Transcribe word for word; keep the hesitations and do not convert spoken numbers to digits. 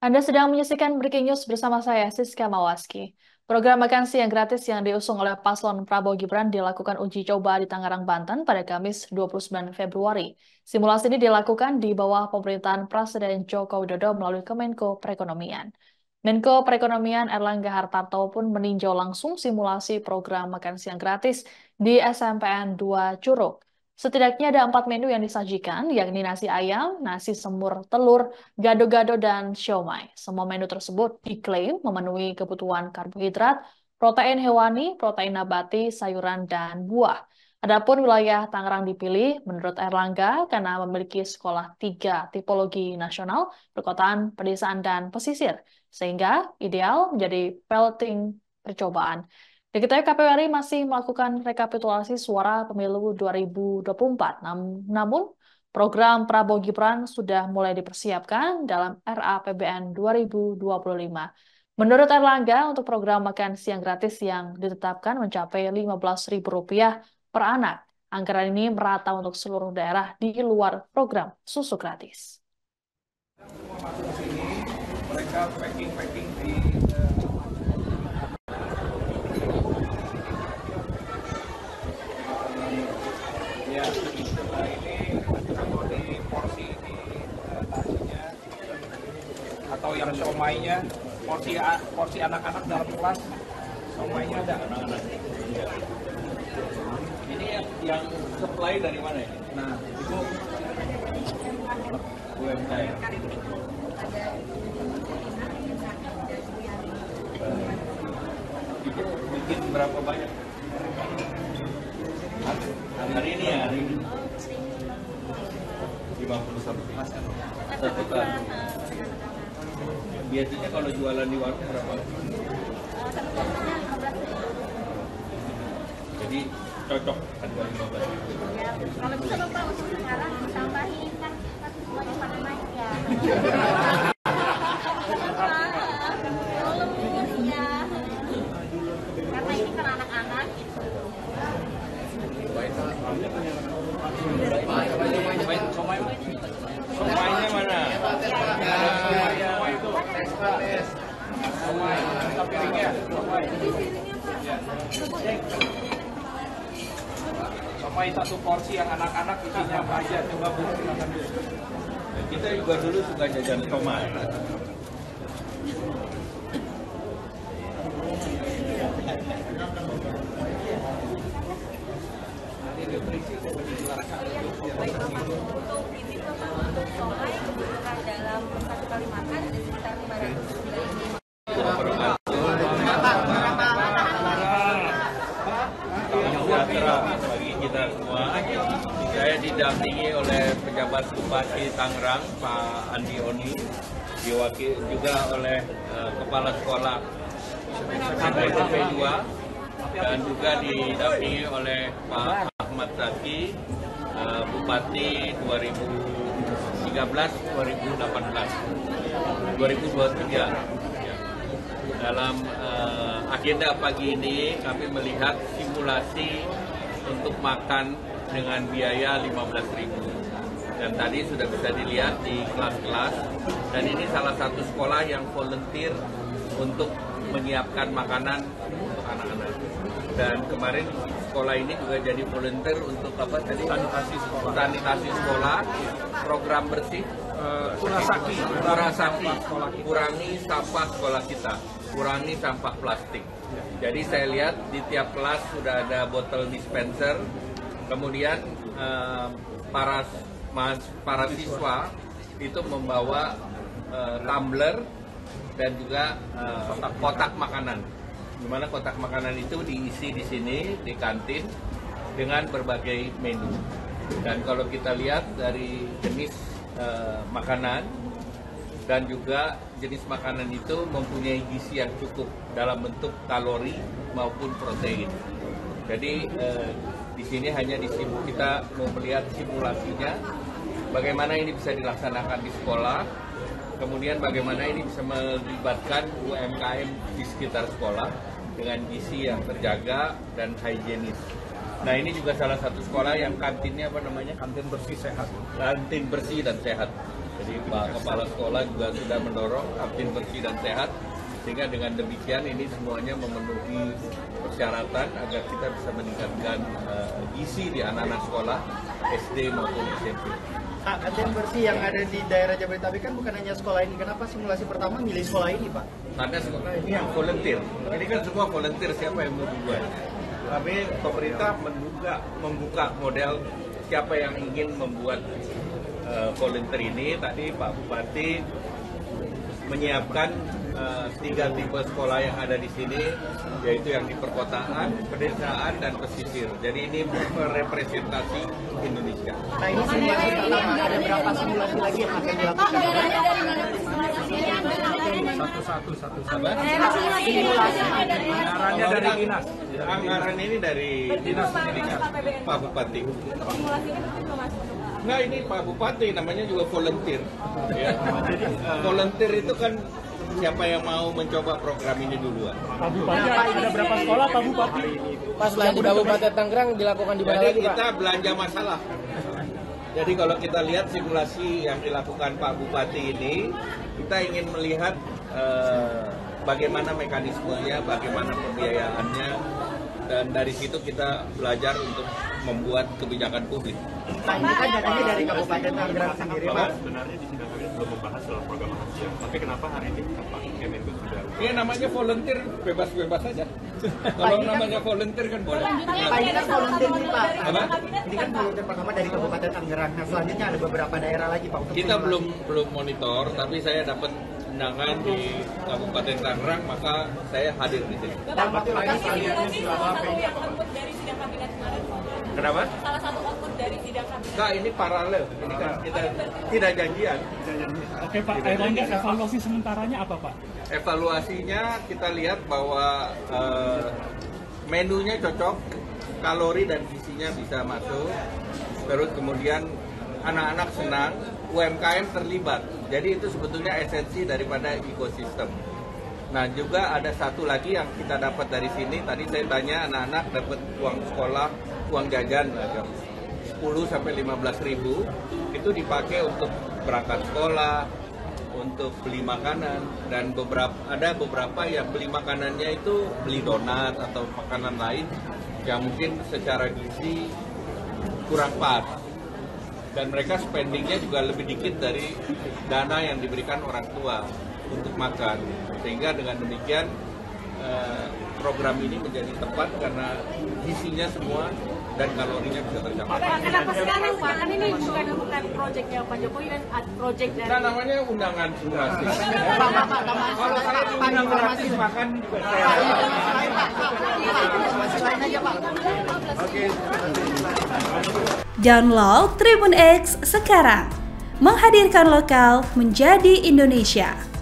Anda sedang menyaksikan Breaking News bersama saya, Siska Mawaski. Program makan siang gratis yang diusung oleh paslon Prabowo Gibran dilakukan uji coba di Tangerang, Banten pada Kamis dua puluh sembilan Februari. Simulasi ini dilakukan di bawah pemerintahan Presiden Joko Widodo melalui Kemenko Perekonomian. Menko Perekonomian Erlangga Hartarto pun meninjau langsung simulasi program makan siang gratis di S M P N dua Curug. Setidaknya ada empat menu yang disajikan, yakni nasi ayam, nasi semur telur, gado-gado, dan siomay. Semua menu tersebut diklaim memenuhi kebutuhan karbohidrat, protein hewani, protein nabati, sayuran, dan buah. Adapun wilayah Tangerang dipilih menurut Erlangga karena memiliki sekolah tiga tipologi nasional, perkotaan, pedesaan, dan pesisir, sehingga ideal menjadi pelting percobaan. Diketahui K P U R I masih melakukan rekapitulasi suara pemilu dua ribu dua puluh empat. Nam- Namun, program Prabowo Gibran sudah mulai dipersiapkan dalam R A P B N dua ribu dua puluh lima. Menurut Erlangga, untuk program makan siang gratis yang ditetapkan mencapai lima belas ribu rupiah per anak. Anggaran ini merata untuk seluruh daerah di luar program susu gratis. Masuk ke sini, mereka packing-packing di ya, setelah ini kalau di porsi di nasinya atau yang siomaynya, porsi porsi anak-anak dalam kelas, siomaynya ada anak-anak. Ini yang, yang supply dari mana ini? Nah, itu U M K M. Itu bikin berapa banyak? Hari ini ya, hari ini lima puluh satu satu kan. Biasanya kalau jualan di warung berapa? Jadi cocok harga lima belas ribu. Ya, kalau bisa Bapak untuk sekarang tambahin kan pasti semuanya pada naik ya. Tolong ya. Karena ini kan anak-anak gitu. Semuanya mana? somay itu ekstra es, somay, kita piringnya, somay. Somay satu porsi yang anak-anak isinya apa aja, coba Bu silakan dulu. Kita juga dulu suka jajan somai. Untuk ini Bapak untuk somai kebutuhan dalam satu kali makan ada sekitar lima ratus sembilan puluh lima. Sejahtera bagi kita semua. Saya didampingi oleh pejabat Bupati Tangerang, Pak Andi Oni, diwakili juga oleh uh, Kepala Sekolah S M P dua, dan juga didampingi oleh Pak Ahmad Zaki, uh, Bupati dua ribu tiga belas dua ribu delapan belas dua ribu dua puluh tiga. Dalam uh, agenda pagi ini kami melihat simulasi untuk makan dengan biaya lima belas ribu. Dan tadi sudah bisa dilihat di kelas-kelas, dan ini salah satu sekolah yang volunteer untuk menyiapkan makanan untuk anak-anak. Dan kemarin sekolah ini juga jadi volunteer untuk apa tadi? Sanitasi sekolah. Sanitasi sekolah, program bersih, Uh, Kurasaki, Kurasaki, sekolah kita. kurangi sampah sekolah kita, kurangi sampah plastik. Jadi saya lihat di tiap kelas sudah ada botol dispenser, kemudian eh, para mas, para siswa itu membawa eh, tumbler dan juga eh, kotak makanan. Di mana kotak makanan itu diisi di sini di kantin dengan berbagai menu. Dan kalau kita lihat dari jenis Uh, makanan dan juga jenis makanan itu mempunyai gizi yang cukup dalam bentuk kalori maupun protein. Jadi uh, di sini hanya di kita mau melihat simulasinya, bagaimana ini bisa dilaksanakan di sekolah, kemudian bagaimana ini bisa melibatkan U M K M di sekitar sekolah dengan gizi yang terjaga dan higienis. Nah, ini juga salah satu sekolah yang kantinnya apa namanya? Kantin bersih sehat. Kantin bersih dan sehat. Jadi Pak Kepala Sekolah juga sudah mendorong kantin bersih dan sehat, sehingga dengan demikian ini semuanya memenuhi persyaratan agar kita bisa meningkatkan uh, gizi di anak-anak sekolah S D maupun S M P. Kantin bersih yang ada di daerah Jabodetabek kan bukan hanya sekolah ini. Kenapa simulasi pertama milih sekolah ini, Pak? Karena sekolah ini yang volunteer. Ini kan semua volunteer, siapa yang mau dibuat. Kami pemerintah menduga membuka model siapa yang ingin membuat uh, volunteer ini. Tadi Pak Bupati menyiapkan uh, tiga tipe sekolah yang ada di sini, yaitu yang di perkotaan, pedesaan, dan pesisir. Jadi ini merepresentasi Indonesia. Nah, ini simulasi pertama, ada berapa simulasi lagi yang akan dilakukan? Satu-satu, satu-satu. Anggarannya dari dinas. Anggaran ini dari dinas pendidikan Pak Bupati. Nah, ini Pak Bupati, namanya juga volunteer. Ya. Volunteer itu kan siapa yang mau mencoba program ini duluan. Pak Bupati, ada berapa sekolah Pak Bupati? Pas lagi di Kabupaten Tangerang dilakukan di mana Jadi lagi, Pak? kita belanja masalah. Jadi kalau kita lihat simulasi yang dilakukan Pak Bupati ini, kita ingin melihat eh, bagaimana mekanismenya, bagaimana pembiayaannya, dan dari situ kita belajar untuk membuat kebijakan publik. Nah, ini kan dananya dari Kabupaten Tangerang sendiri, Pak. Sebenarnya di sidang kabinet belum membahas soal program makan siang, tapi kenapa hari ini Pak Kemenko sudah? Ya namanya volunteer, bebas-bebas saja. Kalau namanya volunteer kan boleh. Pak, ini kan volunteer nih, Pak. Apa? Ini kan volunteer pertama dari Kabupaten Tangerang. Nah, selanjutnya ada beberapa daerah lagi, Pak. Untuk Kita simulasi. belum belum monitor, tapi saya dapat undangan di Kabupaten Tangerang, maka saya hadir di sini. Dan waktu lagi Simulasi salah satu yang output dari sidang kabinet kemarin. Kenapa? Salah satu output dari sidang kabinet. Nah, ini paralel. Ini kan kita tidak janjian. Oke Pak, Erlangga, evaluasi sementaranya apa Pak? Evaluasinya kita lihat bahwa eh, menunya cocok, kalori dan gizinya bisa masuk. Terus kemudian anak-anak senang, U M K M terlibat. Jadi itu sebetulnya esensi daripada ekosistem. Nah, juga ada satu lagi yang kita dapat dari sini. Tadi saya tanya anak-anak dapat uang sekolah, uang jajan agak sepuluh sampai lima belas ribu. Itu dipakai untuk berangkat sekolah, untuk beli makanan, dan beberapa ada beberapa yang beli makanannya itu beli donat atau makanan lain yang mungkin secara gizi kurang pas. Dan mereka spendingnya juga lebih dikit dari dana yang diberikan orang tua untuk makan. Sehingga dengan demikian eh, program ini menjadi tepat karena gizinya semua dan kalorinya bisa tercapai. Kenapa sekarang Pak? Kan ini bukan bukan proyeknya Pak Jokowi dan proyek dari. Nah, namanya undangan simulasi. Kalau saya diundang gratis makan juga saya. Download Tribun X sekarang, menghadirkan lokal menjadi Indonesia.